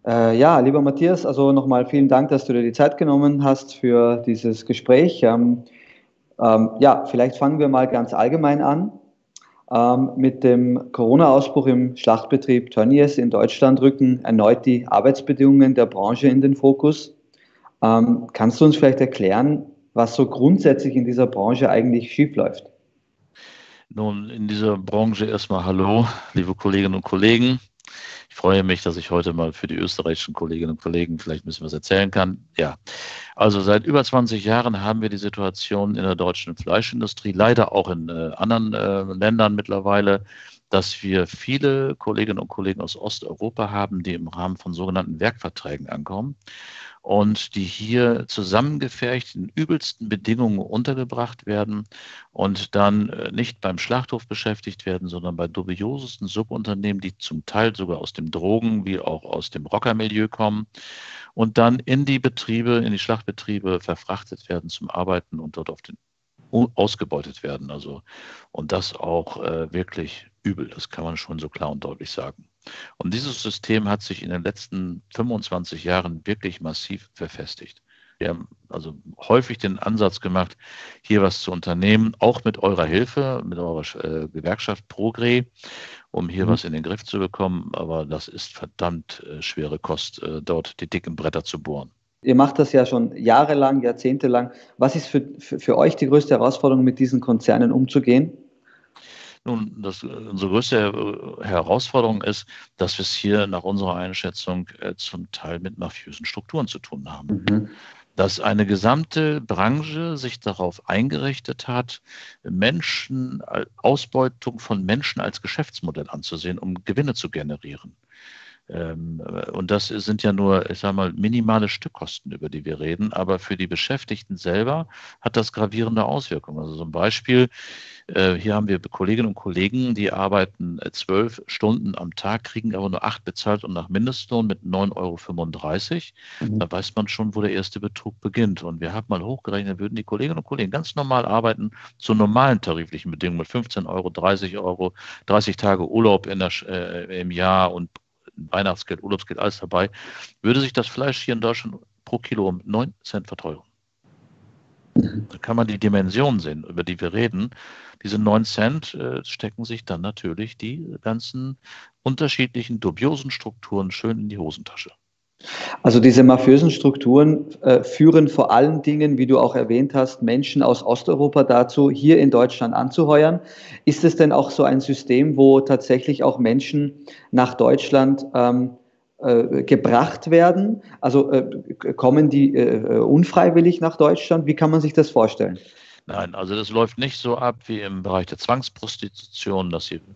Ja, lieber Matthias, also nochmal vielen Dank, dass du dir die Zeit genommen hast für dieses Gespräch. Ja, vielleicht fangen wir mal ganz allgemein an. Mit dem Corona-Ausbruch im Schlachtbetrieb Tönnies in Deutschland rücken erneut die Arbeitsbedingungen der Branche in den Fokus. Kannst du uns vielleicht erklären, was so grundsätzlich in dieser Branche eigentlich schiefläuft? Nun, in dieser Branche erstmal hallo, liebe Kolleginnen und Kollegen. Ich freue mich, dass ich heute mal für die österreichischen Kolleginnen und Kollegen vielleicht ein bisschen was erzählen kann. Ja, also seit über 20 Jahren haben wir die Situation in der deutschen Fleischindustrie, leider auch in anderen Ländern mittlerweile, dass wir viele Kolleginnen und Kollegen aus Osteuropa haben, die im Rahmen von sogenannten Werkverträgen ankommen und die hier zusammengefercht in übelsten Bedingungen untergebracht werden und dann nicht beim Schlachthof beschäftigt werden, sondern bei dubiosesten Subunternehmen, die zum Teil sogar aus dem Drogen- wie auch aus dem Rockermilieu kommen und dann in die Betriebe, in die Schlachtbetriebe verfrachtet werden zum Arbeiten und dort ausgebeutet werden. Also, und das auch wirklich übel, das kann man schon so klar und deutlich sagen. Und dieses System hat sich in den letzten 25 Jahren wirklich massiv verfestigt. Wir haben also häufig den Ansatz gemacht, hier was zu unternehmen, auch mit eurer Hilfe, mit eurer Gewerkschaft Progre, um hier Mhm. was in den Griff zu bekommen. Aber das ist verdammt schwere Kost, dort die dicken Bretter zu bohren. Ihr macht das ja schon jahrelang, jahrzehntelang. Was ist für euch die größte Herausforderung, mit diesen Konzernen umzugehen? Nun, unsere größte Herausforderung ist, dass wir es hier nach unserer Einschätzung zum Teil mit mafiösen Strukturen zu tun haben. Mhm. Dass eine gesamte Branche sich darauf eingerichtet hat, Ausbeutung von Menschen als Geschäftsmodell anzusehen, um Gewinne zu generieren. Und das sind ja nur, ich sage mal, minimale Stückkosten, über die wir reden. Aber für die Beschäftigten selber hat das gravierende Auswirkungen. Also zum Beispiel, hier haben wir Kolleginnen und Kollegen, die arbeiten 12 Stunden am Tag, kriegen aber nur 8 bezahlt und nach Mindestlohn mit 9,35 €. Mhm. Da weiß man schon, wo der erste Betrug beginnt. Und wir haben mal hochgerechnet, würden die Kolleginnen und Kollegen ganz normal arbeiten, zu normalen tariflichen Bedingungen mit 15 €, 30 €, 30 Tage Urlaub im Jahr und Weihnachtsgeld, Urlaubsgeld, alles dabei, würde sich das Fleisch hier in Deutschland pro Kilo um 9 Cent verteuern. Da kann man die Dimension sehen, über die wir reden. Diese 9 Cent stecken sich dann natürlich die ganzen unterschiedlichen dubiosen Strukturen schön in die Hosentasche. Also diese mafiösen Strukturen führen vor allen Dingen, wie du auch erwähnt hast, Menschen aus Osteuropa dazu, hier in Deutschland anzuheuern. Ist es denn auch so ein System, wo tatsächlich auch Menschen nach Deutschland gebracht werden? Also kommen die unfreiwillig nach Deutschland? Wie kann man sich das vorstellen? Nein, also das läuft nicht so ab wie im Bereich der Zwangsprostitution, dass sie,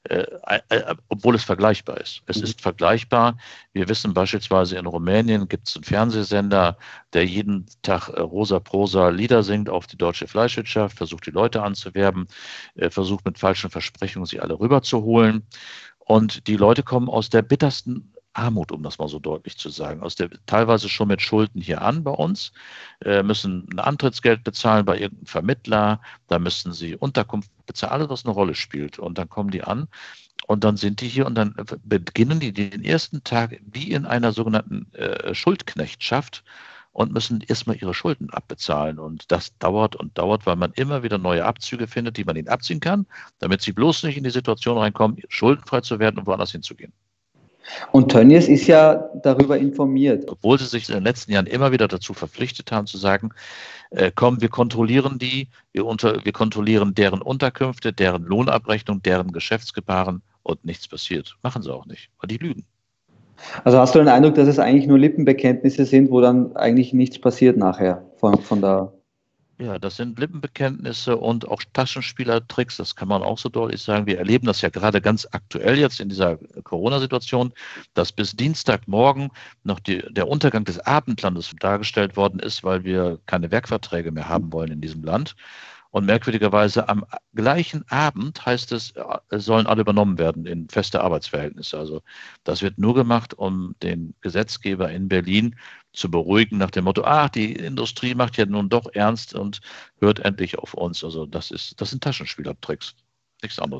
obwohl es vergleichbar ist. Es Mhm. ist vergleichbar. Wir wissen beispielsweise, in Rumänien gibt es einen Fernsehsender, der jeden Tag Rosa Prosa Lieder singt auf die deutsche Fleischwirtschaft, versucht die Leute anzuwerben, versucht mit falschen Versprechungen sie alle rüberzuholen. Und die Leute kommen aus der bittersten Armut, um das mal so deutlich zu sagen, teilweise schon mit Schulden hier an bei uns, müssen ein Antrittsgeld bezahlen bei irgendeinem Vermittler, da müssen sie Unterkunft bezahlen, alles, was eine Rolle spielt. Und dann kommen die an und dann sind die hier und dann beginnen die den ersten Tag wie in einer sogenannten Schuldknechtschaft und müssen erstmal ihre Schulden abbezahlen. Und das dauert und dauert, weil man immer wieder neue Abzüge findet, die man ihnen abziehen kann, damit sie bloß nicht in die Situation reinkommen, schuldenfrei zu werden und woanders hinzugehen. Und Tönnies ist ja darüber informiert. Obwohl sie sich in den letzten Jahren immer wieder dazu verpflichtet haben, zu sagen, komm, wir kontrollieren wir kontrollieren deren Unterkünfte, deren Lohnabrechnung, deren Geschäftsgebaren und nichts passiert. Machen sie auch nicht, weil die lügen. Also hast du den Eindruck, dass es eigentlich nur Lippenbekenntnisse sind, wo dann eigentlich nichts passiert nachher von der. Ja, das sind Lippenbekenntnisse und auch Taschenspielertricks, das kann man auch so deutlich sagen. Wir erleben das ja gerade ganz aktuell jetzt in dieser Corona-Situation, dass bis Dienstagmorgen noch der Untergang des Abendlandes dargestellt worden ist, weil wir keine Werkverträge mehr haben wollen in diesem Land. Und merkwürdigerweise am gleichen Abend heißt es sollen alle übernommen werden in feste Arbeitsverhältnisse. Also das wird nur gemacht, um den Gesetzgeber in Berlin zu beruhigen nach dem Motto, ach, die Industrie macht ja nun doch ernst und hört endlich auf uns. Also das sind Taschenspielertricks, nichts anderes.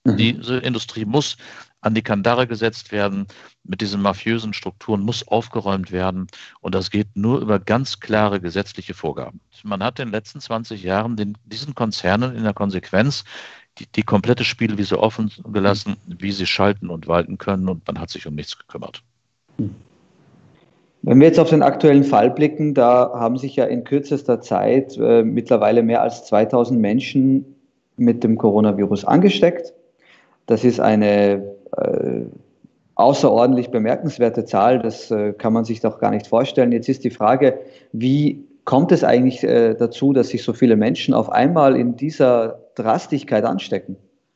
Diese Industrie muss an die Kandare gesetzt werden, mit diesen mafiösen Strukturen muss aufgeräumt werden und das geht nur über ganz klare gesetzliche Vorgaben. Man hat in den letzten 20 Jahren diesen Konzernen in der Konsequenz die komplette Spielwiese offen gelassen, wie sie schalten und walten können und man hat sich um nichts gekümmert. Wenn wir jetzt auf den aktuellen Fall blicken, da haben sich ja in kürzester Zeit mittlerweile mehr als 2000 Menschen mit dem Coronavirus angesteckt. Das ist eine außerordentlich bemerkenswerte Zahl, das kann man sich doch gar nicht vorstellen. Jetzt ist die Frage, wie kommt es eigentlich dazu, dass sich so viele Menschen auf einmal in dieser Drastigkeit anstecken?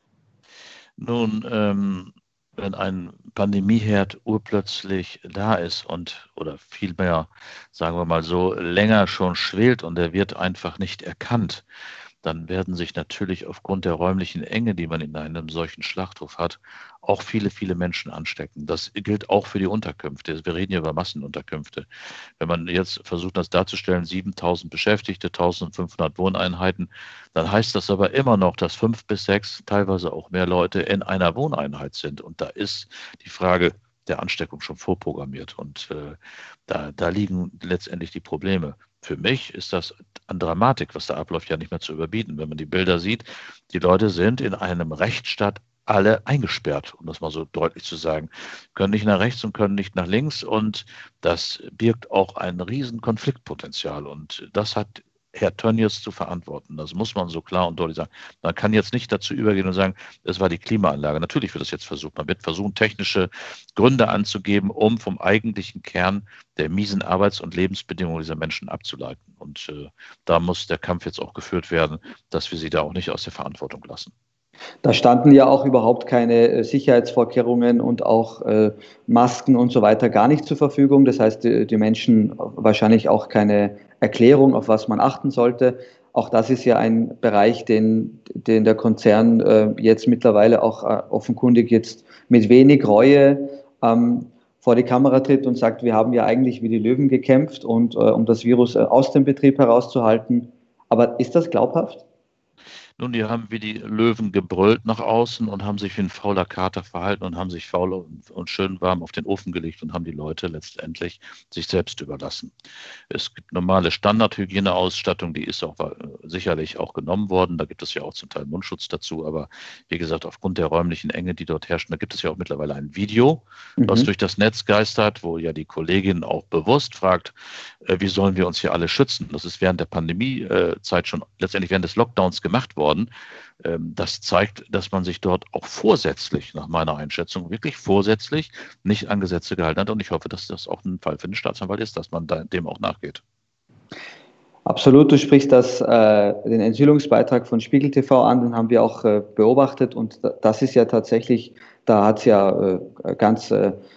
Nun, wenn ein Pandemieherd urplötzlich da ist oder vielmehr, sagen wir mal so, länger schon schwelt und er wird einfach nicht erkannt, dann werden sich natürlich aufgrund der räumlichen Enge, die man in einem solchen Schlachthof hat, auch viele, viele Menschen anstecken. Das gilt auch für die Unterkünfte. Wir reden hier über Massenunterkünfte. Wenn man jetzt versucht, das darzustellen, 7.000 Beschäftigte, 1.500 Wohneinheiten, dann heißt das aber immer noch, dass 5 bis 6, teilweise auch mehr Leute in einer Wohneinheit sind. Und da ist die Frage der Ansteckung schon vorprogrammiert. Und da liegen letztendlich die Probleme. Für mich ist das an Dramatik, was da abläuft, ja nicht mehr zu überbieten. Wenn man die Bilder sieht, die Leute sind in einem Rechtsstaat alle eingesperrt, um das mal so deutlich zu sagen, können nicht nach rechts und können nicht nach links und das birgt auch ein riesen Konfliktpotenzial und das hat Herr Tönnies zu verantworten. Das muss man so klar und deutlich sagen. Man kann jetzt nicht dazu übergehen und sagen, es war die Klimaanlage. Natürlich wird das jetzt versucht. Man wird versuchen, technische Gründe anzugeben, um vom eigentlichen Kern der miesen Arbeits- und Lebensbedingungen dieser Menschen abzuleiten. Und da muss der Kampf jetzt auch geführt werden, dass wir sie da auch nicht aus der Verantwortung lassen. Da standen ja auch überhaupt keine Sicherheitsvorkehrungen und auch Masken und so weiter gar nicht zur Verfügung. Das heißt, die Menschen wahrscheinlich auch keine Erklärung, auf was man achten sollte. Auch das ist ja ein Bereich, den der Konzern jetzt mittlerweile auch offenkundig jetzt mit wenig Reue vor die Kamera tritt und sagt, wir haben ja eigentlich wie die Löwen gekämpft und um das Virus aus dem Betrieb herauszuhalten. Aber ist das glaubhaft? Nun, die haben wie die Löwen gebrüllt nach außen und haben sich wie ein fauler Kater verhalten und haben sich faul und schön warm auf den Ofen gelegt und haben die Leute letztendlich sich selbst überlassen. Es gibt normale Standardhygieneausstattung, die ist auch sicherlich auch genommen worden. Da gibt es ja auch zum Teil Mundschutz dazu. Aber wie gesagt, aufgrund der räumlichen Enge, die dort herrschen, da gibt es ja auch mittlerweile ein Video, was durch das Netz geistert, wo ja die Kollegin auch bewusst fragt, wie sollen wir uns hier alle schützen? Das ist während der Pandemiezeit schon letztendlich während des Lockdowns gemacht worden. Das zeigt, dass man sich dort auch vorsätzlich, nach meiner Einschätzung, wirklich vorsätzlich nicht an Gesetze gehalten hat. Und ich hoffe, dass das auch ein Fall für den Staatsanwalt ist, dass man dem auch nachgeht. Absolut, du sprichst den Enthüllungsbeitrag von Spiegel TV an, den haben wir auch beobachtet und das ist ja tatsächlich, da hat es ja ganz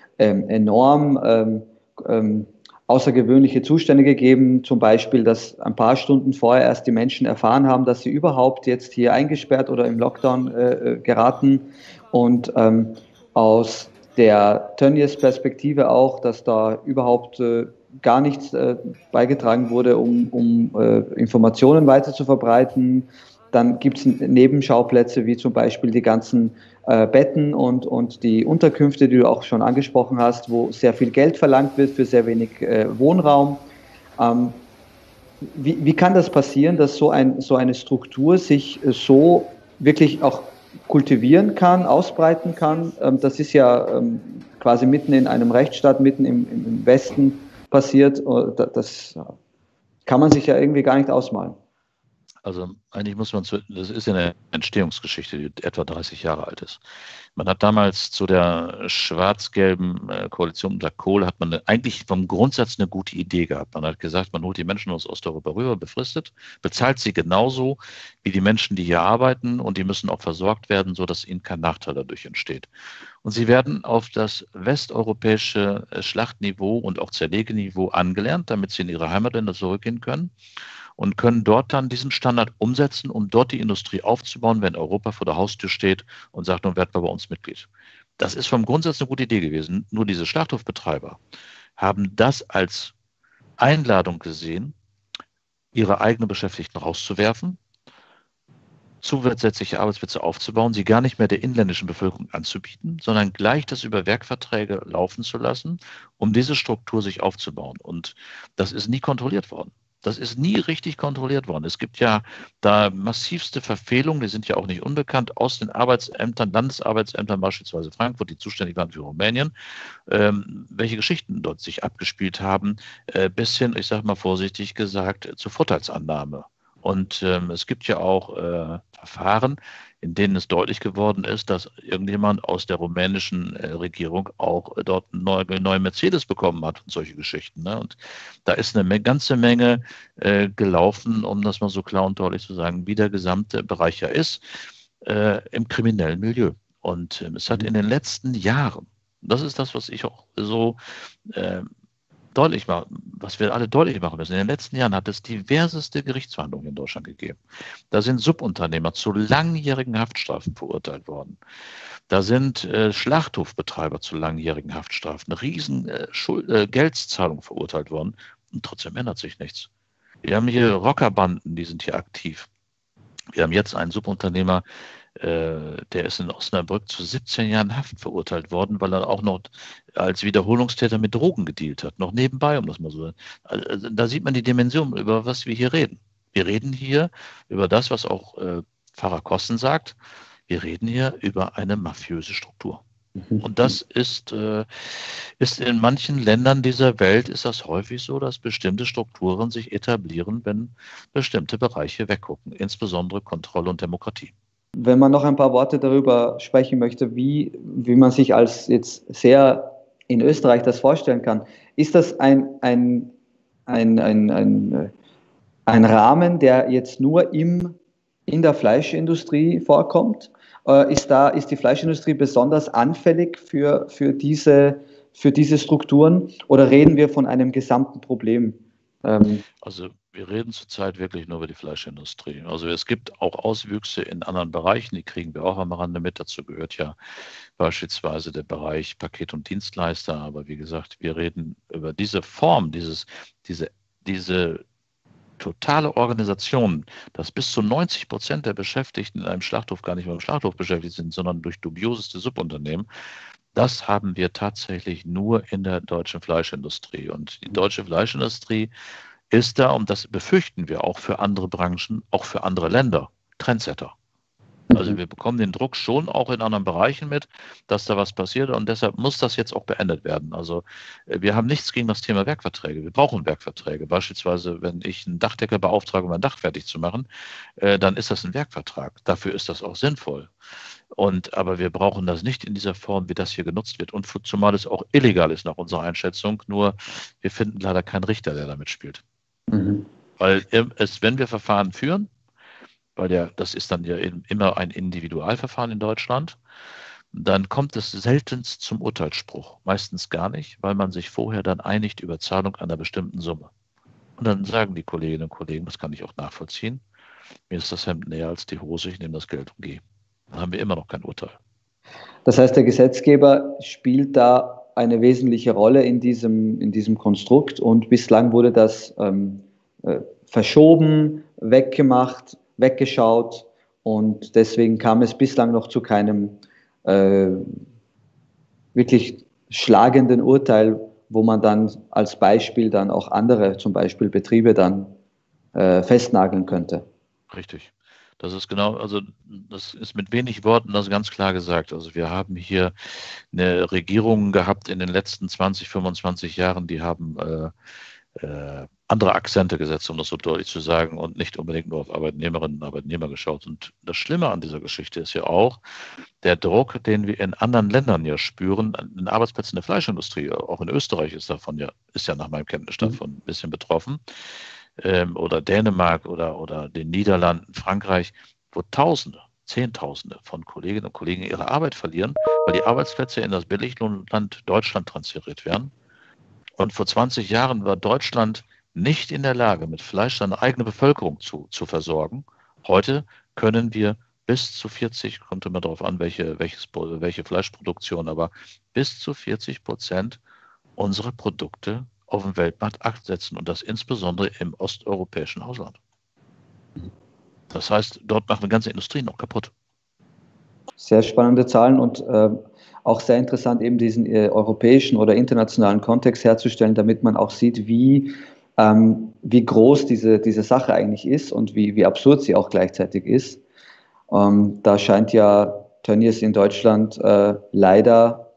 enorm außergewöhnliche Zustände gegeben, zum Beispiel, dass ein paar Stunden vorher erst die Menschen erfahren haben, dass sie überhaupt jetzt hier eingesperrt oder im Lockdown geraten und aus der Tönnies-Perspektive auch, dass da überhaupt gar nichts beigetragen wurde, um Informationen weiter zu verbreiten. Dann gibt es Nebenschauplätze, wie zum Beispiel die ganzen Betten und die Unterkünfte, die du auch schon angesprochen hast, wo sehr viel Geld verlangt wird für sehr wenig Wohnraum. Wie kann das passieren, dass so eine Struktur sich so wirklich auch kultivieren kann, ausbreiten kann? Das ist ja quasi mitten in einem Rechtsstaat, mitten im Westen passiert. Das kann man sich ja irgendwie gar nicht ausmalen. Also eigentlich das ist eine Entstehungsgeschichte, die etwa 30 Jahre alt ist. Man hat damals zu der schwarz-gelben Koalition unter Kohl, hat man eigentlich vom Grundsatz eine gute Idee gehabt. Man hat gesagt, man holt die Menschen aus Osteuropa rüber, befristet, bezahlt sie genauso wie die Menschen, die hier arbeiten und die müssen auch versorgt werden, sodass ihnen kein Nachteil dadurch entsteht. Und sie werden auf das westeuropäische Schlachtniveau und auch Zerlegeniveau angelernt, damit sie in ihre Heimatländer zurückgehen können. Und können dort dann diesen Standard umsetzen, um dort die Industrie aufzubauen, wenn Europa vor der Haustür steht und sagt, nun werden wir bei uns Mitglied. Das ist vom Grundsatz eine gute Idee gewesen. Nur diese Schlachthofbetreiber haben das als Einladung gesehen, ihre eigenen Beschäftigten rauszuwerfen zusätzliche Arbeitsplätze aufzubauen, sie gar nicht mehr der inländischen Bevölkerung anzubieten, sondern gleich das über Werkverträge laufen zu lassen, um diese Struktur sich aufzubauen. Und das ist nie kontrolliert worden. Das ist nie richtig kontrolliert worden. Es gibt ja da massivste Verfehlungen, die sind ja auch nicht unbekannt, aus den Arbeitsämtern, Landesarbeitsämtern, beispielsweise Frankfurt, die zuständig waren für Rumänien, welche Geschichten dort sich abgespielt haben, bis hin, ich sage mal vorsichtig gesagt, zur Vorteilsannahme. Und es gibt ja auch Verfahren, in denen es deutlich geworden ist, dass irgendjemand aus der rumänischen Regierung auch dort einen neuen Mercedes bekommen hat und solche Geschichten. Ne? Und da ist eine ganze Menge gelaufen, um das mal so klar und deutlich zu sagen, wie der gesamte Bereich ja ist, im kriminellen Milieu. Und es hat in den letzten Jahren, das ist das, was ich auch so äh, deutlich machen, was wir alle deutlich machen müssen. In den letzten Jahren hat es diverseste Gerichtsverhandlungen in Deutschland gegeben. Da sind Subunternehmer zu langjährigen Haftstrafen verurteilt worden. Da sind Schlachthofbetreiber zu langjährigen Haftstrafen, riesen Geldzahlungen verurteilt worden. Und trotzdem ändert sich nichts. Wir haben hier Rockerbanden, die sind hier aktiv. Wir haben jetzt einen Subunternehmer, der ist in Osnabrück zu 17 Jahren Haft verurteilt worden, weil er auch noch als Wiederholungstäter mit Drogen gedealt hat, noch nebenbei, um das mal so. Also, da sieht man die Dimension, über was wir hier reden. Wir reden hier über das, was auch Pfarrer Kossen sagt. Wir reden hier über eine mafiöse Struktur. Und das ist in manchen Ländern dieser Welt ist das häufig so, dass bestimmte Strukturen sich etablieren, wenn bestimmte Bereiche weggucken, insbesondere Kontrolle und Demokratie. Wenn man noch ein paar Worte darüber sprechen möchte, wie man sich als jetzt sehr in Österreich das vorstellen kann, ist das ein Rahmen, der jetzt nur in der Fleischindustrie vorkommt? Ist die Fleischindustrie besonders anfällig für diese Strukturen oder reden wir von einem gesamten Problem? Also wir reden zurzeit wirklich nur über die Fleischindustrie. Also es gibt auch Auswüchse in anderen Bereichen, die kriegen wir auch am Rande mit. Dazu gehört ja beispielsweise der Bereich Paket- und Dienstleister. Aber wie gesagt, wir reden über diese Form, diese totale Organisation, dass bis zu 90% der Beschäftigten in einem Schlachthof gar nicht mehr im Schlachthof beschäftigt sind, sondern durch dubioseste Subunternehmen. Das haben wir tatsächlich nur in der deutschen Fleischindustrie. Und die deutsche Fleischindustrie ist da, und das befürchten wir auch für andere Branchen, auch für andere Länder, Trendsetter. Also wir bekommen den Druck schon auch in anderen Bereichen mit, dass da was passiert und deshalb muss das jetzt auch beendet werden. Also wir haben nichts gegen das Thema Werkverträge. Wir brauchen Werkverträge. Beispielsweise, wenn ich einen Dachdecker beauftrage, um ein Dach fertig zu machen, dann ist das ein Werkvertrag. Dafür ist das auch sinnvoll. Aber wir brauchen das nicht in dieser Form, wie das hier genutzt wird. Und zumal es auch illegal ist nach unserer Einschätzung. Nur wir finden leider keinen Richter, der damit spielt. Weil wenn wir Verfahren führen, das ist dann ja immer ein Individualverfahren in Deutschland, dann kommt es seltenst zum Urteilsspruch. Meistens gar nicht, weil man sich vorher dann einigt über Zahlung einer bestimmten Summe. Und dann sagen die Kolleginnen und Kollegen, das kann ich auch nachvollziehen, mir ist das Hemd näher als die Hose, ich nehme das Geld und gehe. Dann haben wir immer noch kein Urteil. Das heißt, der Gesetzgeber spielt da eine wesentliche Rolle in diesem Konstrukt und bislang wurde das verschoben, weggemacht, weggeschaut und deswegen kam es bislang noch zu keinem wirklich schlagenden Urteil, wo man dann als Beispiel dann auch andere, zum Beispiel Betriebe dann festnageln könnte. Richtig. Das ist genau, also das ist mit wenig Worten das ganz klar gesagt. Also wir haben hier eine Regierung gehabt in den letzten 20, 25 Jahren, die haben andere Akzente gesetzt, um das so deutlich zu sagen, und nicht unbedingt nur auf Arbeitnehmerinnen und Arbeitnehmer geschaut. Und das Schlimme an dieser Geschichte ist ja auch der Druck, den wir in anderen Ländern ja spüren, an den Arbeitsplätzen der Fleischindustrie. Auch in Österreich ist ja nach meinem Kenntnisstand davon ein bisschen betroffen. Oder Dänemark oder den Niederlanden, Frankreich, wo Tausende, Zehntausende von Kolleginnen und Kollegen ihre Arbeit verlieren, weil die Arbeitsplätze in das Billiglohnland Deutschland transferiert werden. Und vor 20 Jahren war Deutschland nicht in der Lage, mit Fleisch seine eigene Bevölkerung zu versorgen. Heute können wir bis zu 40, kommt immer darauf an, welche Fleischproduktion, aber bis zu 40% unserer Produkte auf dem Weltmarkt absetzen und das insbesondere im osteuropäischen Ausland. Das heißt, dort machen wir ganze Industrien noch kaputt. Sehr spannende Zahlen und auch sehr interessant, eben diesen europäischen oder internationalen Kontext herzustellen, damit man auch sieht, wie groß diese Sache eigentlich ist und wie absurd sie auch gleichzeitig ist. Da scheint ja Tönnies in Deutschland leider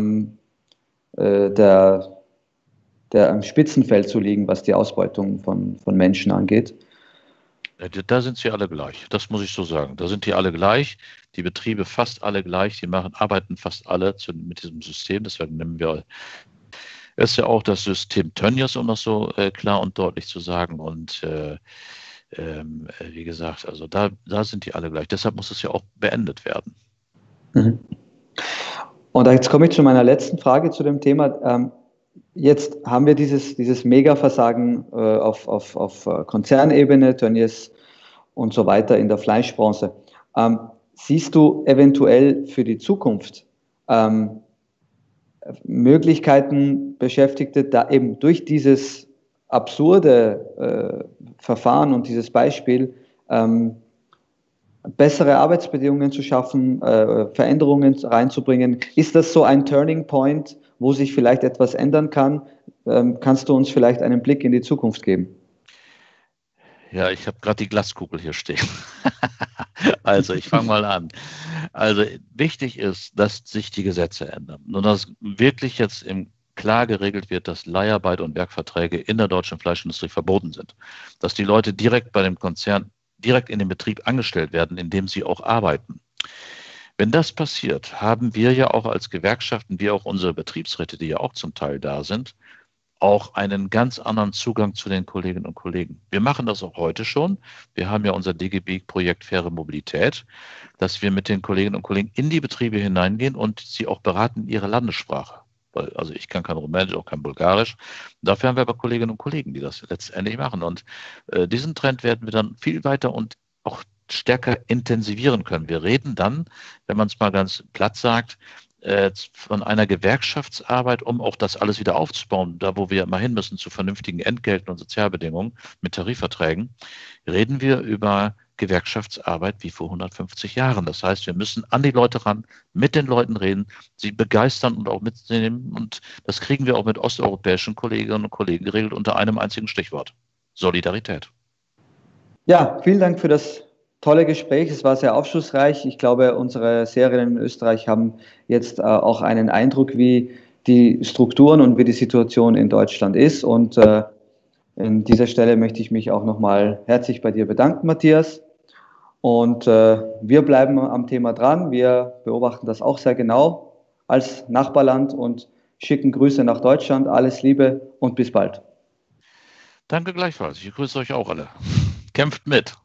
der am Spitzenfeld zu liegen, was die Ausbeutung von Menschen angeht. Da sind sie alle gleich, das muss ich so sagen. Da sind die alle gleich, die Betriebe fast alle gleich, arbeiten fast alle mit diesem System. Deswegen nehmen wir es ja auch das System Tönnies, um das so klar und deutlich zu sagen. Und wie gesagt, also da sind die alle gleich. Deshalb muss es ja auch beendet werden. Mhm. Und jetzt komme ich zu meiner letzten Frage zu dem Thema. Jetzt haben wir dieses Mega-Versagen auf Konzernebene, Tönnies und so weiter in der Fleischbranche. Siehst du eventuell für die Zukunft Möglichkeiten, Beschäftigte da eben durch dieses absurde Verfahren und dieses Beispiel bessere Arbeitsbedingungen zu schaffen, Veränderungen reinzubringen? Ist das so ein Turning Point, wo sich vielleicht etwas ändern kann? Kannst du uns vielleicht einen Blick in die Zukunft geben? Ja, ich habe gerade die Glaskugel hier stehen. Also, ich fange mal an. Also, wichtig ist, dass sich die Gesetze ändern und dass wirklich jetzt klar geregelt wird, dass Leiharbeit und Werkverträge in der deutschen Fleischindustrie verboten sind. Dass die Leute direkt bei dem Konzern, direkt in den Betrieb angestellt werden, in dem sie auch arbeiten. Wenn das passiert, haben wir ja auch als Gewerkschaften, wie auch unsere Betriebsräte, die ja auch zum Teil da sind, auch einen ganz anderen Zugang zu den Kolleginnen und Kollegen. Wir machen das auch heute schon. Wir haben ja unser DGB-Projekt Faire Mobilität, dass wir mit den Kolleginnen und Kollegen in die Betriebe hineingehen und sie auch beraten in ihrer Landessprache. Also ich kann kein Rumänisch, auch kein Bulgarisch. Dafür haben wir aber Kolleginnen und Kollegen, die das letztendlich machen. Und diesen Trend werden wir dann viel weiter und auch stärker intensivieren können. Wir reden dann, wenn man es mal ganz platt sagt, von einer Gewerkschaftsarbeit, um auch das alles wieder aufzubauen, da wo wir immer hin müssen zu vernünftigen Entgelten und Sozialbedingungen mit Tarifverträgen, reden wir über Gewerkschaftsarbeit wie vor 150 Jahren. Das heißt, wir müssen an die Leute ran, mit den Leuten reden, sie begeistern und auch mitnehmen. Und das kriegen wir auch mit osteuropäischen Kolleginnen und Kollegen geregelt unter einem einzigen Stichwort: Solidarität. Ja, vielen Dank für das tolle Gespräch. Es war sehr aufschlussreich. Ich glaube, unsere Serien in Österreich haben jetzt auch einen Eindruck, wie die Strukturen und wie die Situation in Deutschland ist. Und an dieser Stelle möchte ich mich auch nochmal herzlich bei dir bedanken, Matthias. Und wir bleiben am Thema dran. Wir beobachten das auch sehr genau als Nachbarland und schicken Grüße nach Deutschland. Alles Liebe und bis bald. Danke gleichfalls. Ich grüße euch auch alle. Kämpft mit.